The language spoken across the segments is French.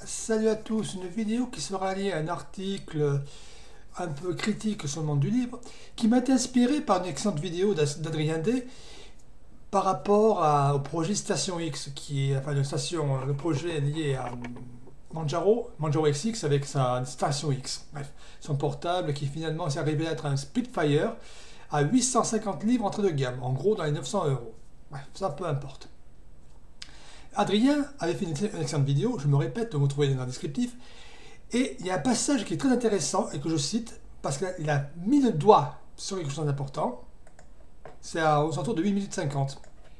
Salut à tous, une vidéo qui sera liée à un article un peu critique sur le monde du livre, qui m'a été inspiré par une excellente vidéo d'Adrien D par rapport au projet Station X, qui est enfin le projet lié à Manjaro XX avec sa Station X, bref, son portable qui finalement s'est révélé être un Spitfire à 850 livres entrée de gamme, en gros dans les 900 euros. Bref, ça peu importe. Adrien avait fait une excellente vidéo, je me répète, vous trouvez dans le descriptif, et il y a un passage qui est très intéressant et que je cite, parce qu'il a mis le doigt sur quelque chose d'important, c'est aux alentours de 8 minutes 50.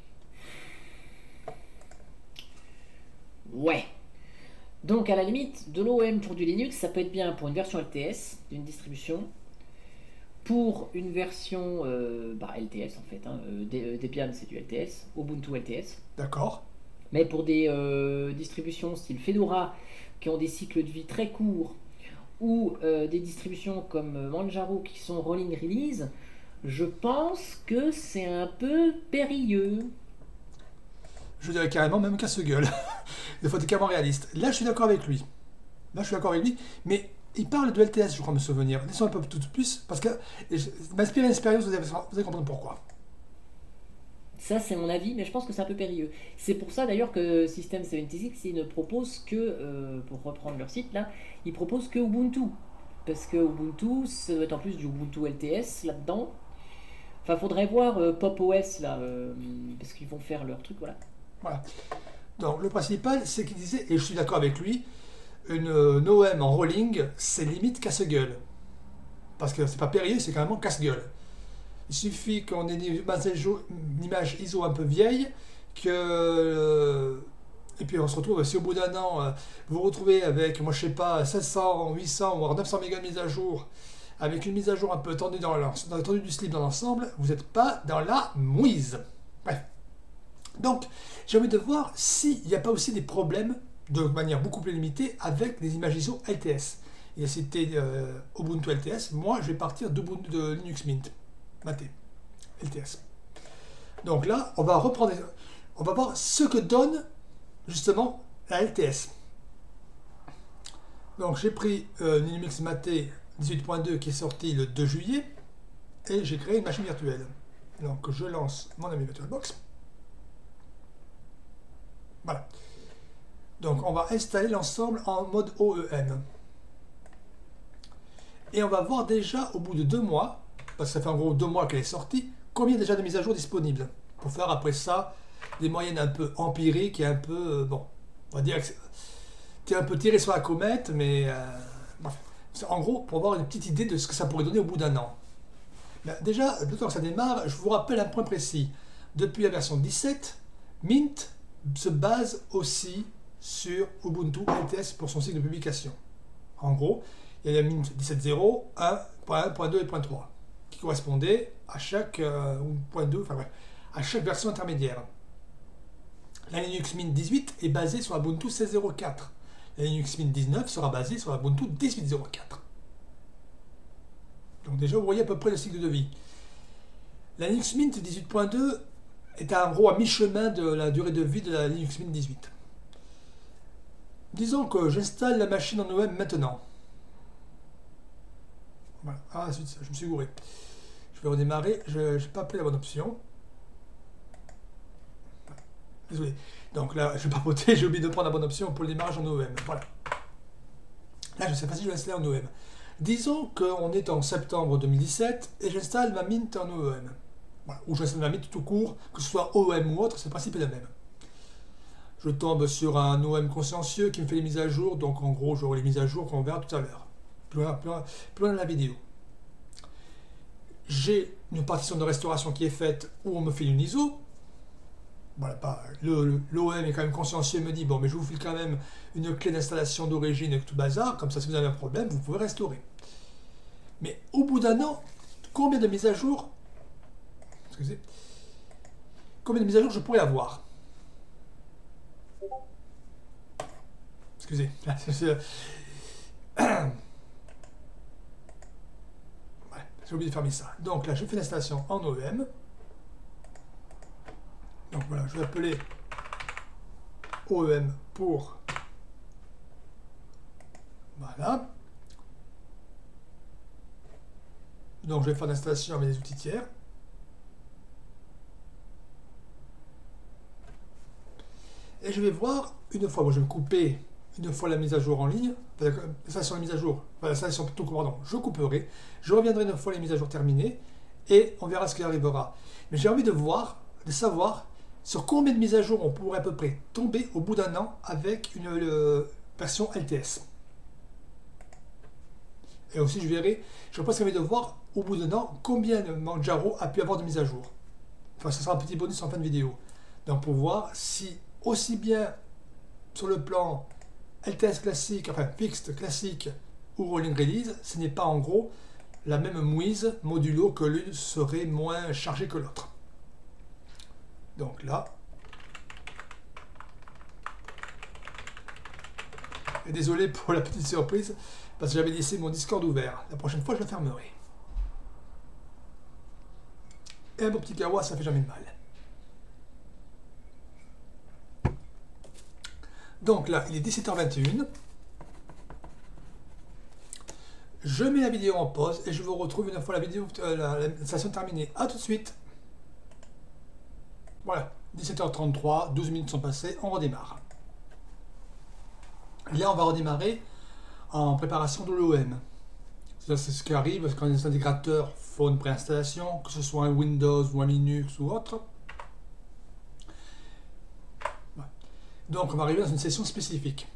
Ouais. Donc à la limite, de l'OM pour du Linux, ça peut être bien pour une version LTS d'une distribution, pour une version LTS en fait, Debian c'est du LTS, Ubuntu LTS, D'accord. mais pour des distributions style Fedora qui ont des cycles de vie très courts, ou des distributions comme Manjaro qui sont rolling release, je pense que c'est un peu périlleux. Je dirais carrément même casse-gueule. Il faut être carrément réaliste. Là, je suis d'accord avec lui. Mais il parle de LTS, je crois me souvenir. Laissons un peu tout de plus, parce que il m'a inspiré une expérience, vous allez comprendre pourquoi. Ça, c'est mon avis, mais je pense que c'est un peu périlleux. C'est pour ça d'ailleurs que System76, il ne propose que, pour reprendre leur site là, ils proposent que Ubuntu. Parce que Ubuntu, ça doit être en plus du Ubuntu LTS là-dedans. Enfin, faudrait voir Pop OS là, parce qu'ils vont faire leur truc, voilà. Voilà. Donc, le principal, c'est qu'il disait, et je suis d'accord avec lui, une OM en rolling, c'est limite casse-gueule. Parce que c'est pas périlleux, c'est carrément casse-gueule. Il suffit qu'on ait une image ISO un peu vieille, et puis on se retrouve, si au bout d'un an, vous vous retrouvez avec, moi je sais pas, 700, 800, voire 900 mégas de mise à jour, avec une mise à jour un peu tendue tendue du slip dans l'ensemble, vous n'êtes pas dans la mouise. Bref. Donc, j'ai envie de voir s'il n'y a pas aussi des problèmes, de manière beaucoup plus limitée, avec les images ISO LTS. Il a cité Ubuntu LTS, moi je vais partir de Linux Mint. Maté, LTS. Donc là, on va voir ce que donne justement la LTS. Donc j'ai pris Linux Maté 18.2 qui est sorti le 2 juillet et j'ai créé une machine virtuelle. Donc je lance mon ami VirtualBox. Voilà. Donc on va installer l'ensemble en mode OEM. Et on va voir déjà au bout de 2 mois, parce que ça fait en gros 2 mois qu'elle est sortie, combien déjà de mises à jour disponibles. Pour faire après ça des moyennes un peu empiriques et un peu, bon, on va dire que tu es un peu tiré sur la comète, mais bref. En gros, pour avoir une petite idée de ce que ça pourrait donner au bout d'un an. Ben, déjà, le temps que ça démarre, je vous rappelle un point précis. Depuis la version 17, Mint se base aussi sur Ubuntu LTS pour son cycle de publication. En gros, il y a la Mint 17.0, 1.1.2 et 1.3 qui correspondaient à chaque point 2, enfin bref, à chaque version intermédiaire. La Linux Mint 18 est basée sur Ubuntu 16.04. La Linux Mint 19 sera basée sur Ubuntu 18.04. Donc déjà, vous voyez à peu près le cycle de vie. La Linux Mint 18.2 est en gros à mi-chemin de la durée de vie de la Linux Mint 18. Disons que j'installe la machine en OEM maintenant. Voilà. Ah, je me suis gouré. Je vais redémarrer. Je n'ai pas pris la bonne option. Désolé. Donc là, je vais papoter. J'ai oublié de prendre la bonne option pour le démarrage en OEM. Voilà. Là, je ne sais pas si je vais installer en OEM. Disons qu'on est en septembre 2017 et j'installe ma Mint en OEM. Voilà. Ou j'installe ma Mint tout court, que ce soit OEM ou autre, c'est le principe est le même. Je tombe sur un OEM consciencieux qui me fait les mises à jour. Donc en gros, j'aurai les mises à jour qu'on verra tout à l'heure. Plus loin dans la vidéo. J'ai une partition de restauration qui est faite où on me fait une ISO. Voilà, l'OM est quand même consciencieux et me dit bon, mais je vous file quand même une clé d'installation d'origine et tout bazar, comme ça si vous avez un problème, vous pouvez restaurer. Mais au bout d'un an, combien de mises à jour, je pourrais avoir? Excusez, j'ai oublié de fermer ça. Donc là, je fais l'installation en OEM. Donc voilà, je vais appeler OEM pour Voilà. Donc je vais faire l'installation avec les outils tiers. Et je vais voir une fois, bon, je vais couper une fois la mise à jour en ligne, l'installation de mise à jour, enfin, l'installation plutôt, pardon, je couperai, je reviendrai une fois les mises à jour terminées et on verra ce qui arrivera. Mais j'ai envie de voir, de savoir sur combien de mises à jour on pourrait à peu près tomber au bout d'un an avec une version LTS. Et aussi je verrai, je pense envie de voir au bout d'un an combien Manjaro a pu avoir de mises à jour. Enfin, ce sera un petit bonus en fin de vidéo. Donc pour voir si aussi bien sur le plan LTS classique, enfin fixed classique ou rolling release, ce n'est pas en gros la même mouise modulo que l'une serait moins chargée que l'autre. Donc là, et désolé pour la petite surprise, parce que j'avais laissé mon Discord ouvert. La prochaine fois, je le fermerai. Et un beau petit kawa, ça fait jamais de mal. Donc là, il est 17h21. Je mets la vidéo en pause et je vous retrouve une fois la vidéo, la session terminée. A tout de suite. Voilà, 17h33, 12 minutes sont passées, on redémarre. Là, on va redémarrer en préparation de l'OM. C'est ce qui arrive quand les intégrateurs font une préinstallation, que ce soit un Windows ou un Linux ou autre. Donc, on va arriver dans une session spécifique.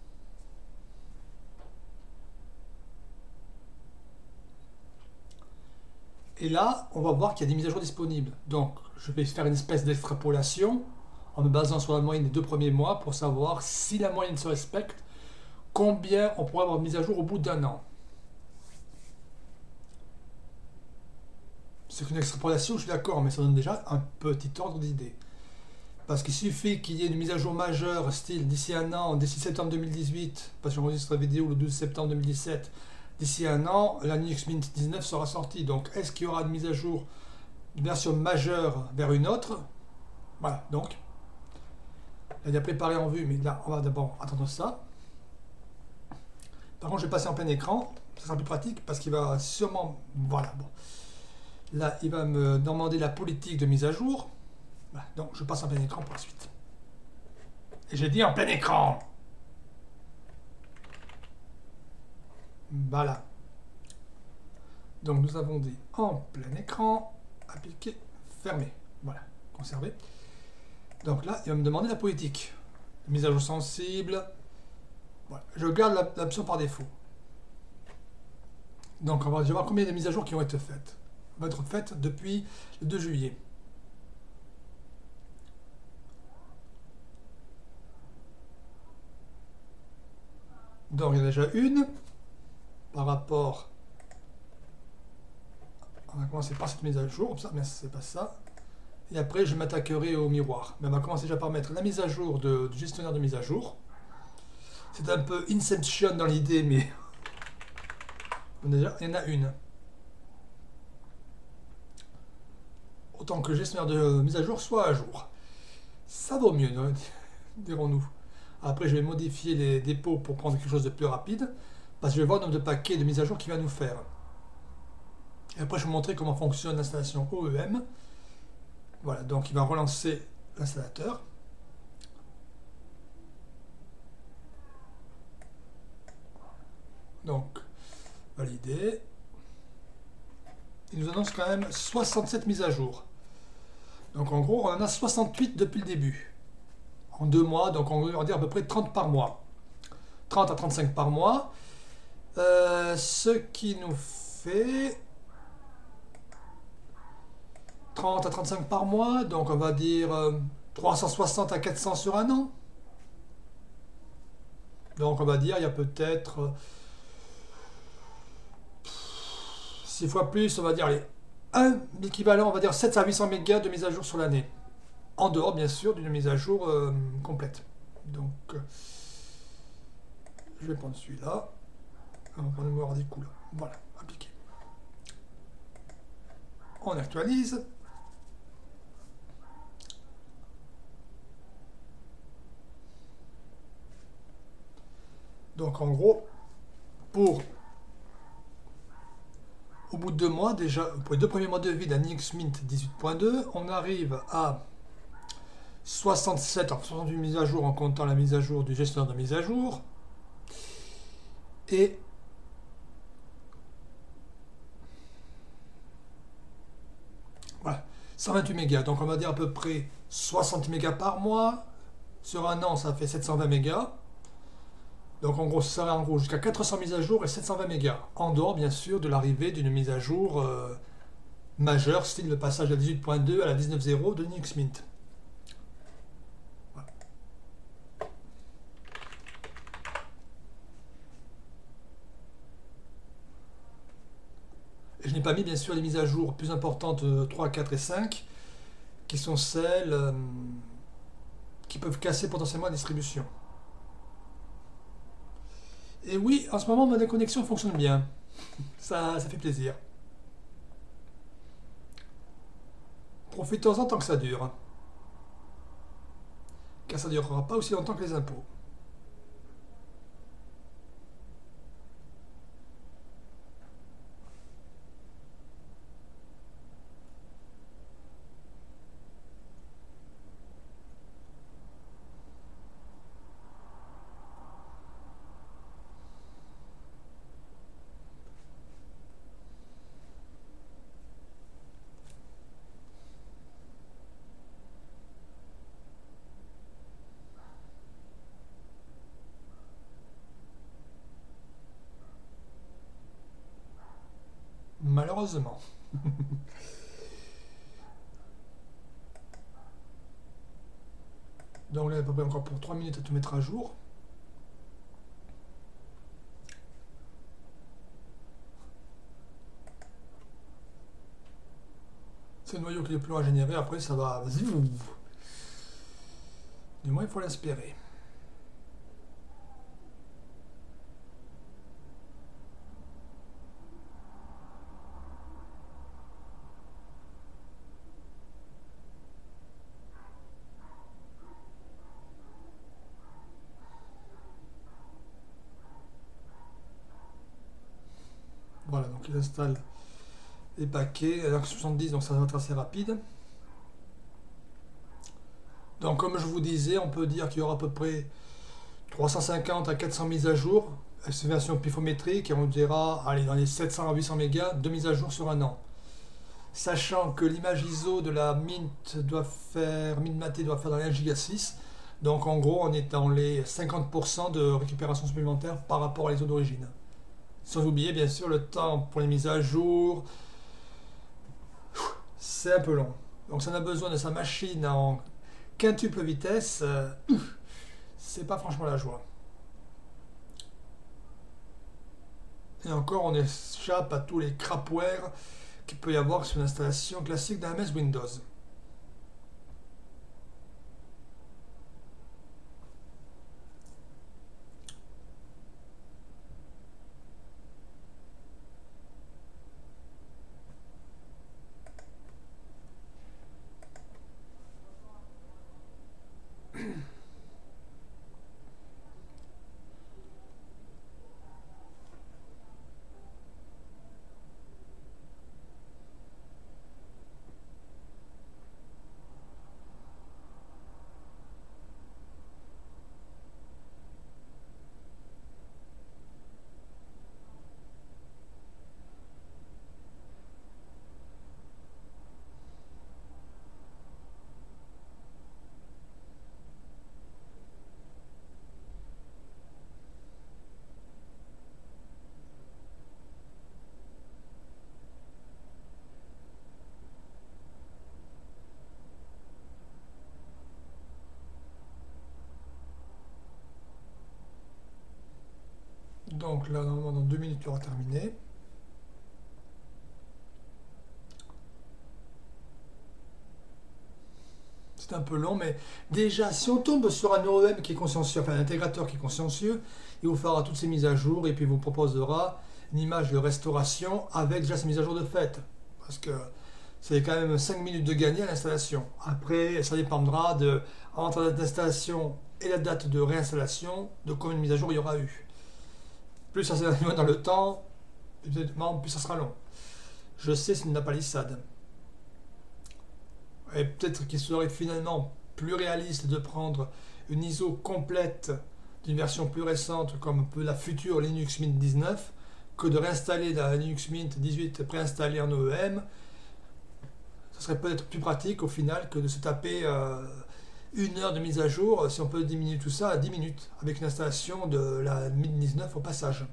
Et là, on va voir qu'il y a des mises à jour disponibles. Donc, je vais faire une espèce d'extrapolation en me basant sur la moyenne des 2 premiers mois pour savoir si la moyenne se respecte, combien on pourrait avoir de mises à jour au bout d'un an. C'est qu'une extrapolation, je suis d'accord, mais ça donne déjà un petit ordre d'idée. Parce qu'il suffit qu'il y ait une mise à jour majeure, style d'ici un an, d'ici septembre 2018, parce que j'enregistre la vidéo le 12 septembre 2017, d'ici un an, la Linux Mint 19 sera sortie. Donc, est-ce qu'il y aura une mise à jour, une version majeure vers une autre? Voilà, donc, il y a préparé en vue, mais là, on va d'abord attendre ça. Par contre, je vais passer en plein écran, ça sera plus pratique, parce qu'il va sûrement, voilà, bon. Là, il va me demander la politique de mise à jour. Voilà, donc, je passe en plein écran pour la suite. Et j'ai dit en plein écran. Voilà. Donc, nous avons dit en plein écran, appliquer, fermer. Voilà, conserver. Donc là, il va me demander la politique. Mise à jour sensible. Voilà. Je garde l'option par défaut. Donc, on va voir combien de mises à jour qui vont être faites. Vont être faites depuis le 2 juillet. Donc, il y en a déjà une par rapport. On va commencer par cette mise à jour. Ça, mais c'est pas ça. Et après, je m'attaquerai au miroir. Mais on va commencer déjà par mettre la mise à jour du gestionnaire de mise à jour. C'est un peu Inception dans l'idée, mais déjà, il y en a une. Autant que le gestionnaire de mise à jour soit à jour. Ça vaut mieux, dirons-nous. Après, je vais modifier les dépôts pour prendre quelque chose de plus rapide, parce que je vais voir le nombre de paquets de mise à jour qu'il va nous faire. Et après, je vais vous montrer comment fonctionne l'installation OEM. Voilà, donc il va relancer l'installateur. Donc, validé. Il nous annonce quand même 67 mises à jour. Donc en gros, on en a 68 depuis le début. En 2 mois, donc on va dire à peu près 30 par mois. 30 à 35 par mois. Ce qui nous fait 30 à 35 par mois, donc on va dire 360 à 400 sur un an. Donc on va dire il y a peut-être 6 fois plus, on va dire allez, un équivalent, on va dire 700 à 800 mégas de mise à jour sur l'année. En dehors bien sûr d'une mise à jour complète. Donc je vais prendre celui-là. On va prendre le mémoire du coup là. Voilà, appliqué. On actualise. Donc en gros, pour, au bout de 2 mois, déjà, pour les 2 premiers mois de vie d'un Linux Mint 18.2, on arrive à 67, enfin 68 mises à jour en comptant la mise à jour du gestionnaire de mise à jour. Et voilà, 128 mégas. Donc on va dire à peu près 60 mégas par mois. Sur un an, ça fait 720 mégas. Donc en gros, ça va en gros jusqu'à 400 mises à jour et 720 mégas. En dehors, bien sûr, de l'arrivée d'une mise à jour majeure, style le passage de la 18.2 à la 19.0 de Linux Mint. Voilà. Et je n'ai pas mis, bien sûr, les mises à jour plus importantes 3, 4 et 5, qui sont celles qui peuvent casser potentiellement la distribution. Et oui, en ce moment, ma déconnexion fonctionne bien. Ça fait plaisir. Profitons-en tant que ça dure. Car ça ne durera pas aussi longtemps que les impôts. Malheureusement. Donc là, il y a à peu près encore pour 3 minutes à tout mettre à jour. C'est le noyau qui est le plus long à générer, après ça va... Du moins, il faut l'espérer. Voilà, donc il installe les paquets. Alors 70, donc ça va être assez rapide. Donc comme je vous disais, on peut dire qu'il y aura à peu près 350 à 400 mises à jour. C'est une version pifométrique et on dira, allez, dans les 700 à 800 mégas de mise à jour sur un an. Sachant que l'image ISO de la Mint Mate doit faire dans les 1 giga 6. Donc en gros, on est dans les 50% de récupération supplémentaire par rapport à l'ISO d'origine. Sans oublier bien sûr le temps pour les mises à jour. C'est un peu long. Donc ça en a besoin de sa machine en quintuple vitesse. C'est pas franchement la joie. Et encore, on échappe à tous les crapware qu'il peut y avoir sur une installation classique d'un MS Windows. Donc là, normalement, dans 2 minutes, tu auras terminé. C'est un peu long, mais déjà, si on tombe sur un OEM qui est consciencieux, enfin un intégrateur qui est consciencieux, il vous fera toutes ces mises à jour et puis il vous proposera une image de restauration avec déjà ces mises à jour de fait. Parce que c'est quand même 5 minutes de gagner à l'installation. Après, ça dépendra de, entre la date d'installation et la date de réinstallation, de combien de mises à jour il y aura eu. plus ça s'éloigne dans le temps, évidemment, plus ça sera long. Je sais, c'est une palissade. Et peut-être qu'il serait finalement plus réaliste de prendre une ISO complète d'une version plus récente comme la future Linux Mint 19 que de réinstaller la Linux Mint 18 préinstallée en OEM. Ce serait peut-être plus pratique au final que de se taper une heure de mise à jour si on peut diminuer tout ça à 10 minutes avec une installation de la Mint 19 au passage.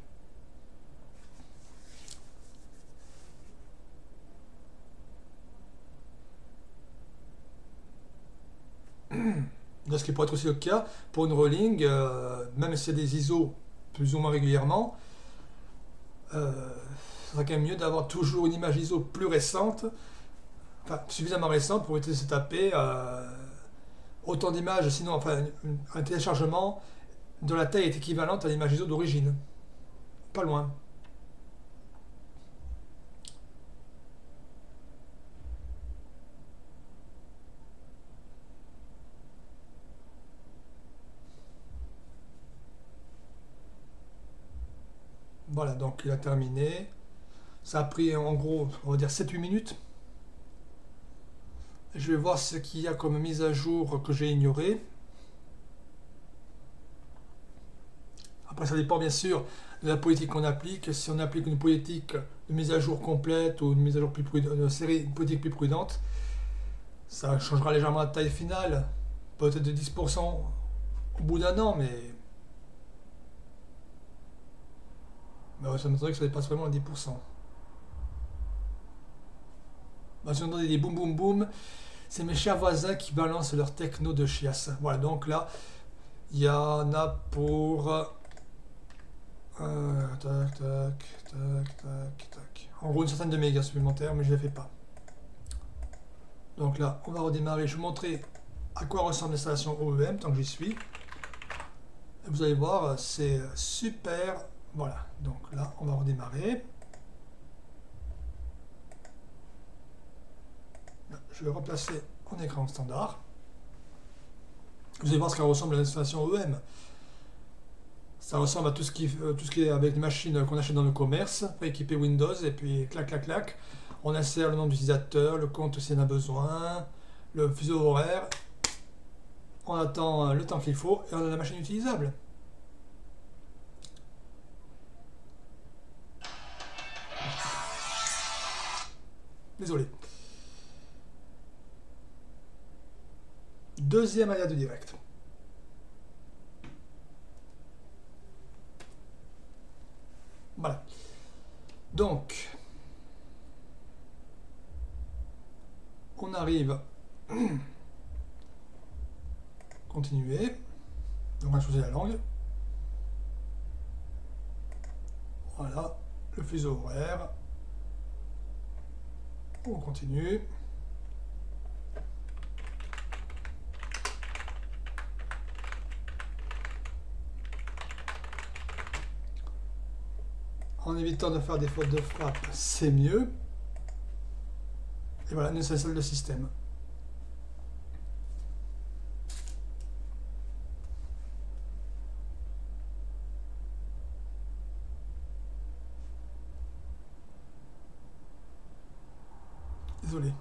Ce qui pourrait être aussi le cas pour une rolling, même si c'est des ISO plus ou moins régulièrement, ce serait quand même mieux d'avoir toujours une image ISO plus récente, enfin suffisamment récente pour éviter de se taper autant d'images, sinon enfin un téléchargement de la taille est équivalente à l'image ISO d'origine. Pas loin. Voilà, donc il a terminé. Ça a pris en gros, on va dire 7-8 minutes. Je vais voir ce qu'il y a comme mise à jour que j'ai ignoré. Après, ça dépend bien sûr de la politique qu'on applique. Si on applique une politique de mise à jour complète ou une mise à jour plus prudente, une politique plus prudente, ça changera légèrement la taille finale. Peut-être de 10% au bout d'un an, mais ouais, ça m'étonnerait que ça dépasse vraiment les 10%. Bah, si on entend des boum boum boum, c'est mes chers voisins qui balancent leur techno de chiasse. Voilà, donc là, il y en a pour... tac, tac, tac, tac, tac. En gros, une centaine de mégas supplémentaires, mais je ne les fais pas. Donc là, on va redémarrer. Je vais vous montrer à quoi ressemble l'installation OEM, tant que j'y suis. Et vous allez voir, c'est super. Voilà, donc là, on va redémarrer. Je vais replacer en écran standard. Vous allez voir ce qu'elle ressemble à l'installation OEM. Ça ressemble à tout ce qui est avec les machines qu'on achète dans le commerce, équipé Windows, et puis clac clac clac. On insère le nom d'utilisateur, le compte s'il y en a besoin, le fuseau horaire. On attend le temps qu'il faut et on a la machine utilisable. Désolé. Deuxième aléa de direct. Voilà. Donc, on arrive. Continuer. Donc, on va choisir la langue. Voilà. Le fuseau horaire. On continue. En évitant de faire des fautes de frappe, c'est mieux. Et voilà, nous installe le système. Désolé.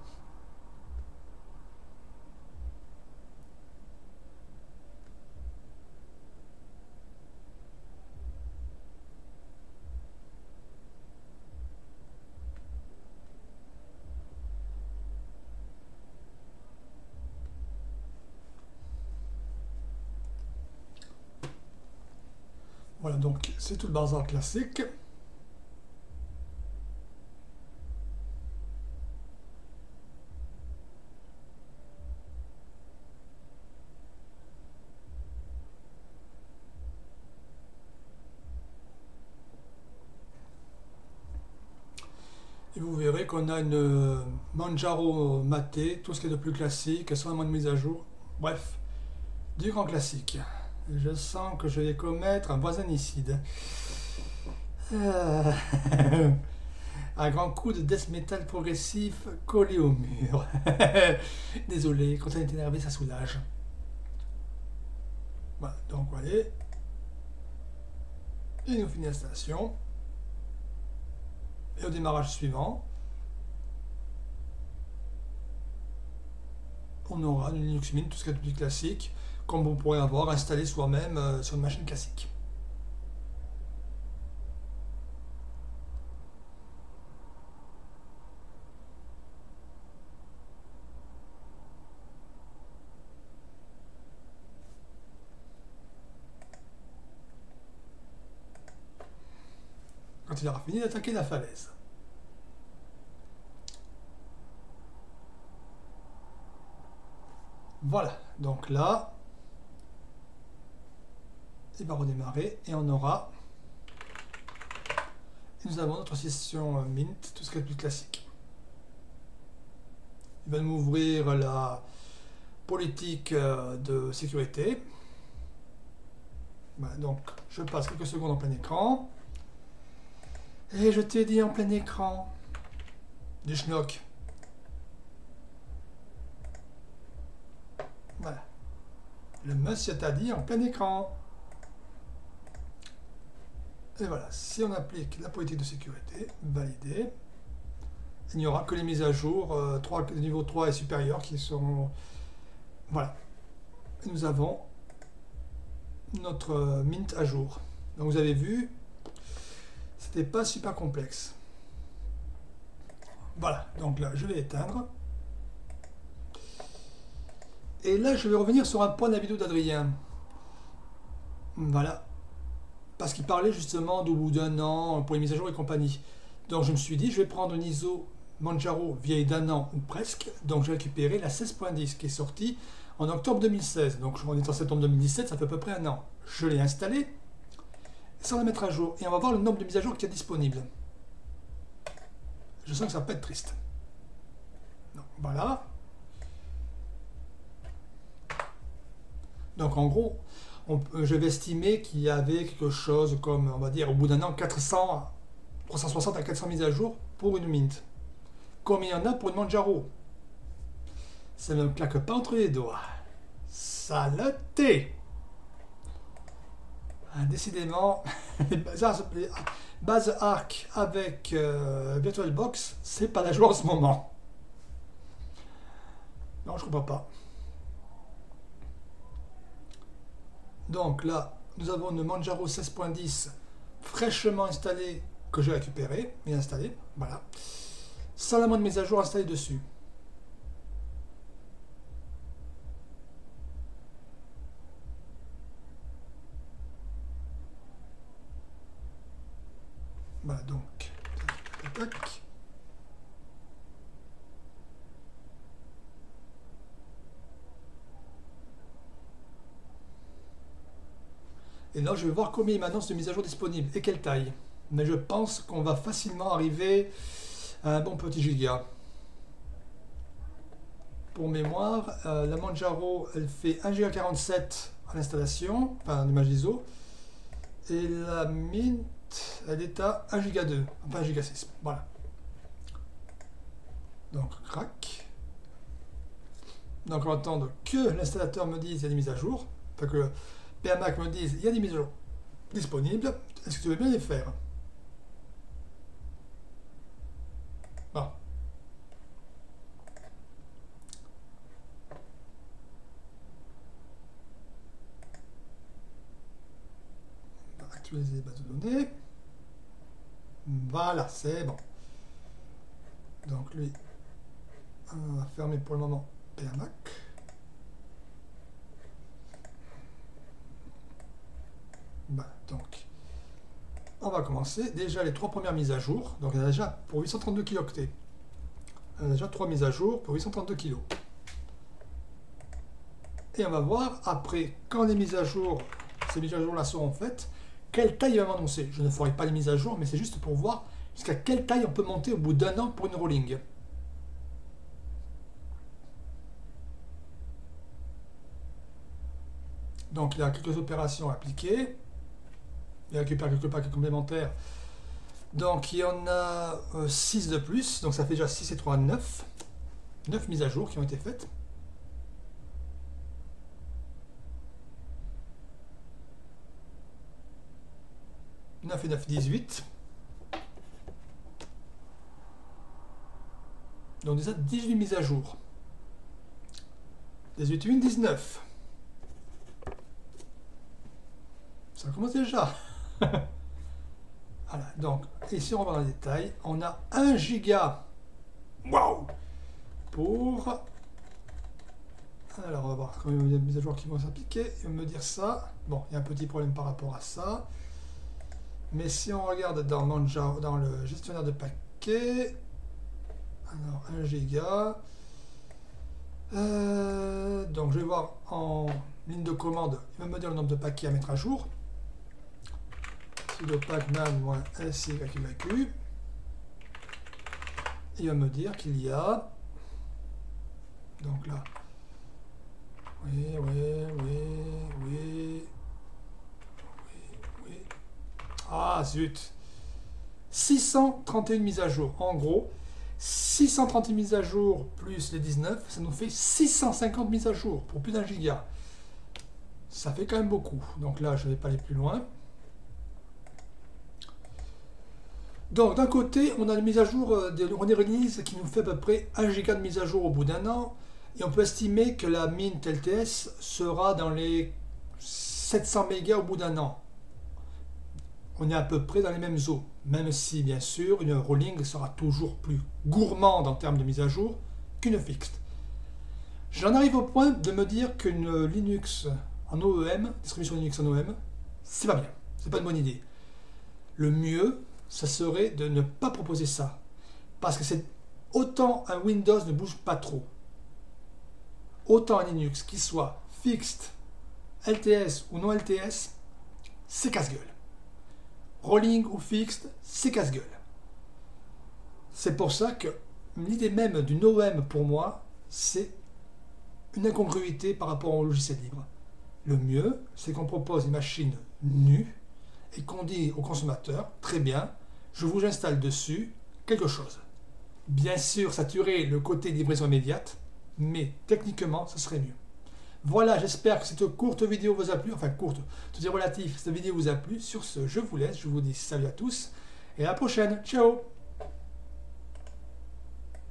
Voilà, donc c'est tout le bazar classique. Et vous verrez qu'on a une Manjaro matée, tout ce qui est de plus classique, sans moins de mise à jour. Bref, du grand classique. Je sens que je vais commettre un voisinicide. Un grand coup de death metal progressif collé au mur. Désolé, quand on est énervé, ça soulage. Voilà, donc allez. Et il nous finit l'installation. Et au démarrage suivant, on aura une Linux Mint, tout ce qui est du classique, comme on pourrait avoir installé soi-même sur une machine classique. Quand il aura fini d'attaquer la falaise. Voilà, donc là, il va redémarrer et on aura, et nous avons notre session Mint, tout ce qui est plus classique. Il va nous ouvrir la politique de sécurité. Voilà, donc je passe quelques secondes en plein écran. Et je t'ai dit en plein écran, du schnock. Voilà. Le monsieur t'a dit en plein écran. Et voilà, si on applique la politique de sécurité, validé, il n'y aura que les mises à jour niveau 3 et supérieur qui seront... Voilà. Et nous avons notre Mint à jour. Donc vous avez vu, c'était pas super complexe. Voilà, donc là je vais éteindre. Et là je vais revenir sur un point de la vidéo d'Adrien. Voilà. Parce qu'il parlait justement d'au bout d'un an pour les mises à jour et compagnie. Donc je me suis dit, je vais prendre une ISO Manjaro vieille d'un an ou presque. Donc j'ai récupéré la 16.10 qui est sortie en octobre 2016. Donc on est en septembre 2017, ça fait à peu près un an. Je l'ai installée sans la mettre à jour. Et on va voir le nombre de mises à jour qui est disponible. Je sens que ça va pas être triste. Donc voilà. Donc en gros, je vais estimer qu'il y avait quelque chose comme, on va dire, au bout d'un an, 360 à 400 mises à jour pour une Mint. Comme il y en a pour une Manjaro. Ça ne me claque pas entre les doigts. Saleté! Décidément, base Arc avec VirtualBox, c'est pas la joie en ce moment. Non, je comprends pas. Donc là, nous avons une Manjaro 16.10 fraîchement installée que j'ai récupérée et installée. Voilà. Sans la moindre mise à jour installée dessus. Voilà donc. Tac. Et là, je vais voir combien il m'annonce de mise à jour disponible et quelle taille. Mais je pense qu'on va facilement arriver à un bon petit giga. Pour mémoire, la Manjaro, elle fait 1,47 Go à l'installation, enfin en image ISO. Et la Mint, elle est à 1,2 Go, enfin 1,6 Go. Voilà. Donc, crac. Donc, on va attendre que l'installateur me dise qu'il y a des mises à jour. Enfin, que PMAC me dise il y a des mises à jour disponibles. Est-ce que tu veux bien les faire? Bon. On va actualiser les bases de données. Voilà, c'est bon. Donc lui, on va fermer pour le moment PMAC. Voilà, donc on va commencer. Déjà les 3 premières mises à jour. Donc on a déjà pour 832 kilooctets. On a déjà 3 mises à jour pour 832 kg. Et on va voir après, quand les mises à jour, ces mises à jour là seront faites, quelle taille il va m'annoncer. Je ne ferai pas les mises à jour, mais c'est juste pour voir jusqu'à quelle taille on peut monter au bout d'un an pour une rolling. Donc il y a quelques opérations à appliquer. Il récupère quelques paquets complémentaires. Donc il y en a 6 de plus, donc ça fait déjà 6 et 3, 9. 9 mises à jour qui ont été faites. 9 et 9, 18. Donc déjà 18 mises à jour. 18, 8, 19. Ça commence déjà. Voilà, donc ici on va dans les détails. On a 1 giga. Waouh! Pour. Alors on va voir quand il y a des mises à jour qui vont s'appliquer. Il va me dire ça. Bon, il y a un petit problème par rapport à ça. Mais si on regarde dans Manjaro, dans le gestionnaire de paquets. Alors 1 giga. Donc je vais voir en ligne de commande, il va me dire le nombre de paquets à mettre à jour. Sudo pacman-syqq. Il va me dire qu'il y a. Donc là. Oui. Ah zut. 631 mises à jour. En gros, 630 mises à jour plus les 19, ça nous fait 650 mises à jour pour plus d'1 giga. Ça fait quand même beaucoup. Donc là, je ne vais pas aller plus loin. Donc d'un côté, on a une mise à jour des release qui nous fait à peu près 1 giga de mise à jour au bout d'un an. Et on peut estimer que la Mint LTS sera dans les 700 mégas au bout d'un an. On est à peu près dans les mêmes eaux, même si bien sûr une rolling sera toujours plus gourmande en termes de mise à jour qu'une fixed. J'en arrive au point de me dire qu'une Linux en OEM, distribution Linux en OEM, c'est pas bien, c'est pas une bonne idée. Le mieux, ça serait de ne pas proposer ça, parce que c'est autant un Windows ne bouge pas trop, autant un Linux qui soit fixed, LTS ou non LTS, c'est casse-gueule. Rolling ou fixed, c'est casse-gueule. C'est pour ça que l'idée même d'une OEM pour moi, c'est une incongruité par rapport au logiciel libre. Le mieux, c'est qu'on propose une machine nue et qu'on dit au consommateur, très bien, je vous installe dessus quelque chose. Bien sûr, saturer le côté livraison immédiate, mais techniquement, ce serait mieux. Voilà, j'espère que cette courte vidéo vous a plu, enfin courte, tout est relatif, cette vidéo vous a plu. Sur ce, je vous laisse, je vous dis salut à tous et à la prochaine, ciao!